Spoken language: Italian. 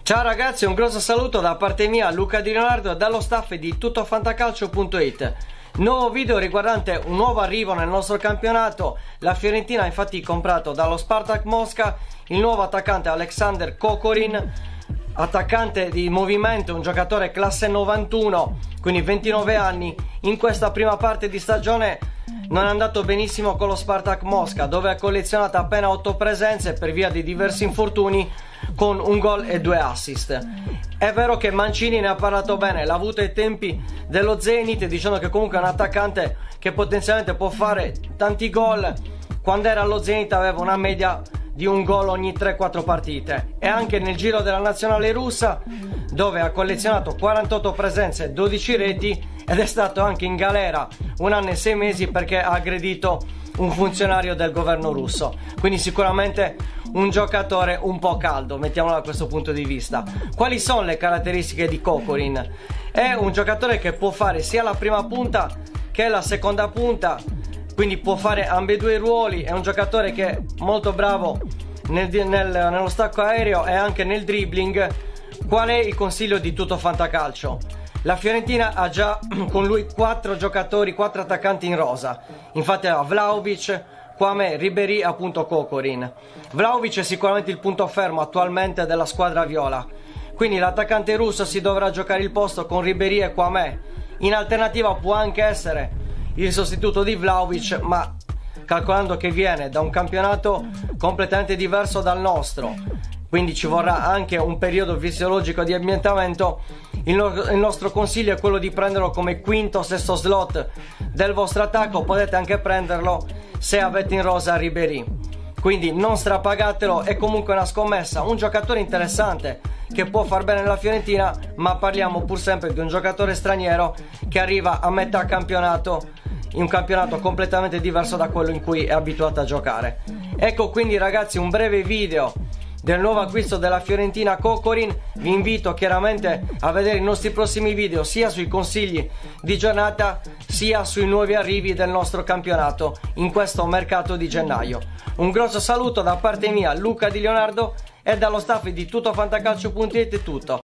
Ciao ragazzi, un grosso saluto da parte mia, Luca Di Leonardo, e dallo staff di tuttofantacalcio.it. Nuovo video riguardante un nuovo arrivo nel nostro campionato. La Fiorentina ha infatti comprato dallo Spartak Mosca il nuovo attaccante Alexander Kokorin, attaccante di movimento, un giocatore classe 91, quindi 29 anni. In questa prima parte di stagione non è andato benissimo con lo Spartak Mosca, dove ha collezionato appena 8 presenze per via di diversi infortuni, con un gol e 2 assist. È vero che Mancini ne ha parlato bene, l'ha avuto ai tempi dello Zenit, dicendo che comunque è un attaccante che potenzialmente può fare tanti gol. Quando era allo Zenit aveva una media di un gol ogni 3-4 partite, e anche nel giro della nazionale russa, dove ha collezionato 48 presenze e 12 reti, ed è stato anche in galera 1 anno e 6 mesi perché ha aggredito un funzionario del governo russo. Quindi sicuramente un giocatore un po' caldo, mettiamolo da questo punto di vista. Quali sono le caratteristiche di Kokorin? È un giocatore che può fare sia la prima punta che la seconda punta, quindi può fare ambedue i ruoli. È un giocatore che è molto bravo nello stacco aereo e anche nel dribbling. Qual è il consiglio di tutto Fantacalcio? La Fiorentina ha già con lui 4 giocatori, 4 attaccanti in rosa. Infatti ha Vlahovic, Kwame, Ribéry, appunto Kokorin. Vlahovic è sicuramente il punto fermo attualmente della squadra viola, quindi l'attaccante russo si dovrà giocare il posto con Ribéry e Kwame. In alternativa può anche essere il sostituto di Vlahovic, ma calcolando che viene da un campionato completamente diverso dal nostro, quindi ci vorrà anche un periodo fisiologico di ambientamento, il nostro consiglio è quello di prenderlo come quinto o sesto slot del vostro attacco. Potete anche prenderlo se avete in rosa Ribéry, quindi non strapagatelo. È comunque una scommessa, un giocatore interessante che può far bene la Fiorentina, ma parliamo pur sempre di un giocatore straniero che arriva a metà campionato, in un campionato completamente diverso da quello in cui è abituato a giocare. Ecco quindi ragazzi un breve video del nuovo acquisto della Fiorentina Kokorin. Vi invito chiaramente a vedere i nostri prossimi video sia sui consigli di giornata sia sui nuovi arrivi del nostro campionato in questo mercato di gennaio. Un grosso saluto da parte mia, Luca Di Leonardo, e dallo staff di tuttofantacalcio.it è tutto.